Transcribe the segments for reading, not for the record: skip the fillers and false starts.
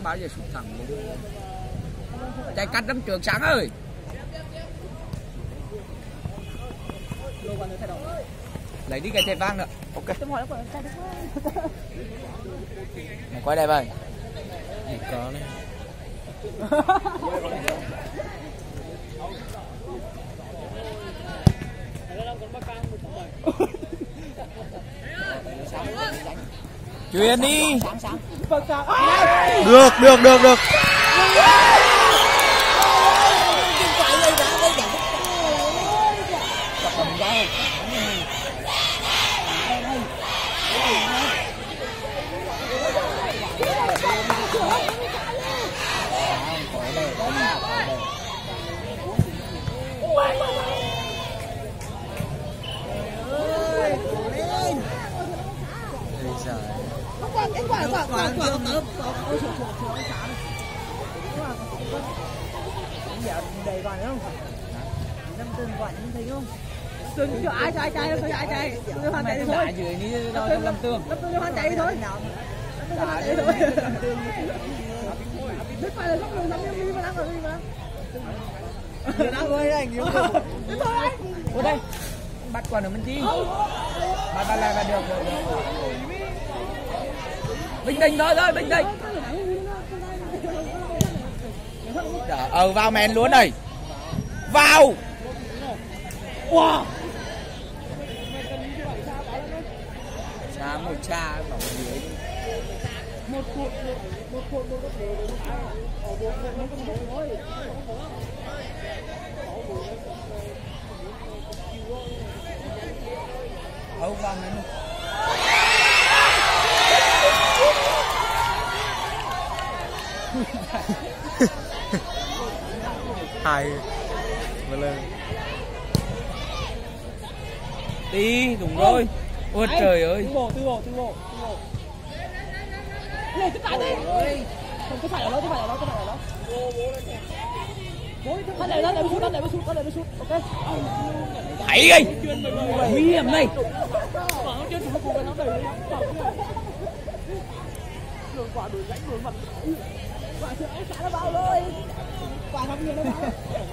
không bao giờ sút thẳng luôn. Chạy cắt đâm trước Sáng ơi. Lấy đi cái thẻ vàng nữa. Ok. Mày quay đây vậy. Có này. Chuyền đi. Được. Đầy còn nữa không? Năm từng quả như thấy không? Từng cho ai chạy tôi hoàn chạy thôi. Dưới đi đâu trong lâm tương. Lâm tương hoàn chạy thôi. Biết phải là không được đi mà đang ở đi mà. Đang ơi anh nhiều. Thôi anh. Ở đây. Bắt quả nữa mình chi. Bắt lại là được. Bình tĩnh thôi, bình tĩnh. Vào mèn luôn này. Vào. Wow. Xa một cha bóng dưới. Vào mèn luôn. Hay và lên đi đúng rồi. Ôi trời ơi, tư bộ này cứ phải đi, không cứ phải ở đó. Con này nó sút, ok. thấy đi, nguy hiểm này. Quả đuổi gãy đuổi mặt, quả chưa áo xả nó bao rồi, quả không nhiều nó bao.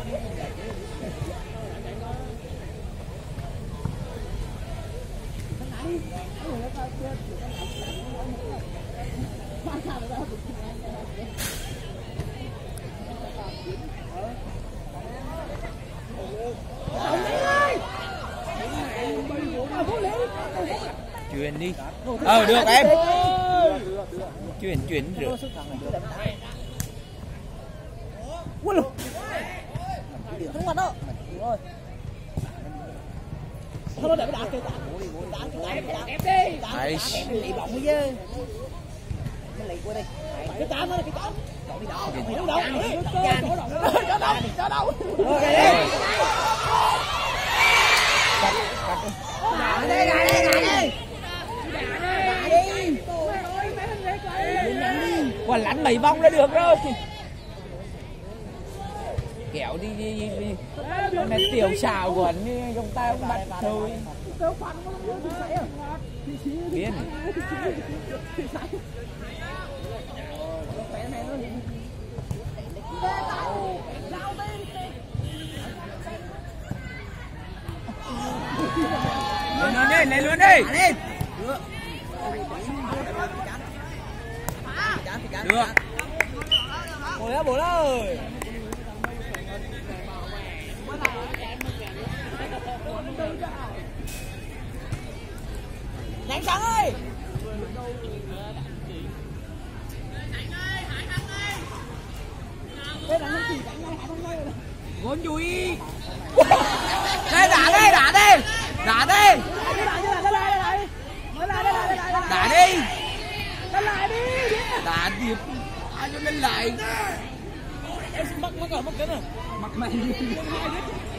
Chuyển đi. Được em. Chuyển được. Ui lù. Không mặt đâu. Rồi. Thôi để đá kìa. Đá ép đi. Đá lấy bóng đi chứ. Mình lấy qua đây. Cái tán nó cái tán. Cho đâu. Ok đi. Cắt đi. Quả lắn mấy vòng là được rồi. Kéo đi. Mẹ tiểu xào của anh đi, trong tay ông bắt thôi. Biến. Lên luôn đi. Được. Bố ơi. Nhanh Sáng ơi. Gôn chui. Đây đá đi. Đá đi. Đá tiếp. Ai cho nên lại. Em mắc cái này. Mắc mày.